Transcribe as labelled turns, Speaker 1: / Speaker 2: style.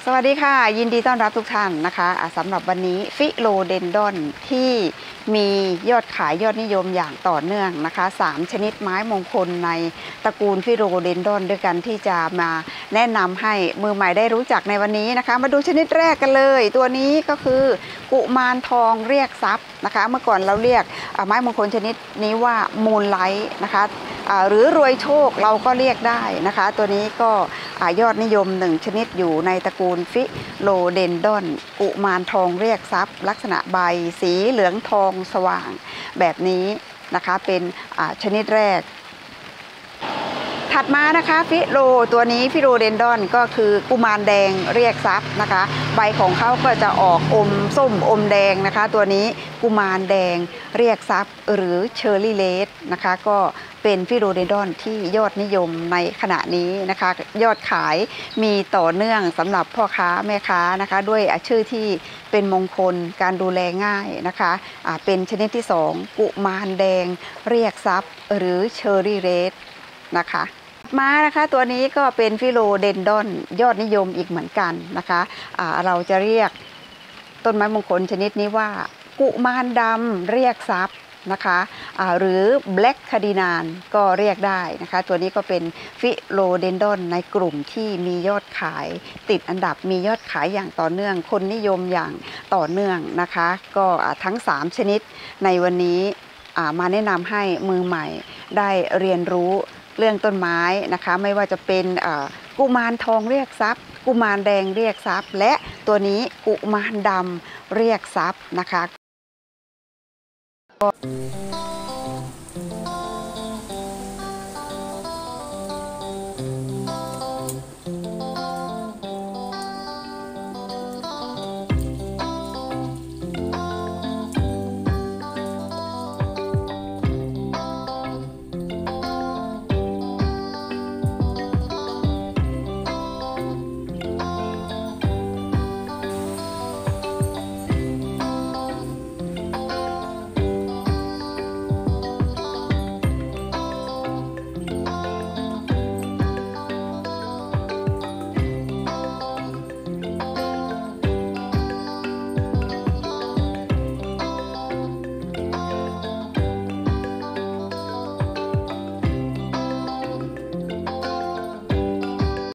Speaker 1: สวัสดีค่ะยินดีต้อนรับทุกท่านนะคะสำหรับวันนี้ฟิโลเดนดอนที่มียอดขายยอดนิยมอย่างต่อเนื่องนะคะ3ชนิดไม้มงคลในตระกูลฟิโลเดนดอนด้วยกันที่จะมาแนะนำให้มือใหม่ได้รู้จักในวันนี้นะคะมาดูชนิดแรกกันเลยตัวนี้ก็คือกุมารทองเรียกทรัพย์นะคะเมื่อก่อนเราเรียกไม้มงคลชนิดนี้ว่ามูนไลท์นะคะหรือรวยโชคเราก็เรียกได้นะคะตัวนี้ก็ยอดนิยม1ชนิดอยู่ในตระกูลฟิโลเดนดอนกุมารทองเรียกทรัพย์ลักษณะใบสีเหลืองทองสว่างแบบนี้นะคะเป็นชนิดแรกถัดมานะคะฟิโลตัวนี้ฟิโลเดนดอนก็คือกุมารแดงเรียกทรัพย์นะคะใบของเขาก็จะออกอมส้มอมแดงนะคะตัวนี้กุมารแดงเรียกทรัพย์หรือเชอร์รี่เลดนะคะก็เป็นฟิโลเดนดอนที่ยอดนิยมในขณะนี้นะคะยอดขายมีต่อเนื่องสำหรับพ่อค้าแม่ค้านะคะด้วยชื่อที่เป็นมงคลการดูแลง่ายนะคะเป็นชนิดที่2กุมารแดงเรียกทรัพย์หรือเชอร์รี่เลดนะคะมานะคะตัวนี้ก็เป็นฟิโลเดนดอนยอดนิยมอีกเหมือนกันนะคะเราจะเรียกต้นไม้มงคลชนิดนี้ว่ากุมารดำเรียกทรัพย์นะคะหรือ Black Cardinal ก็เรียกได้นะคะตัวนี้ก็เป็นฟิโลเดนดอนในกลุ่มที่มียอดขายติดอันดับมียอดขายอย่างต่อเนื่องคนนิยมอย่างต่อเนื่องนะคะก็ทั้ง3ชนิดในวันนี้มาแนะนำให้มือใหม่ได้เรียนรู้เรื่องต้นไม้นะคะไม่ว่าจะเป็นกุมารทองเรียกทรัพย์กุมารแดงเรียกทรัพย์และตัวนี้กุมารดำเรียกทรัพย์นะคะ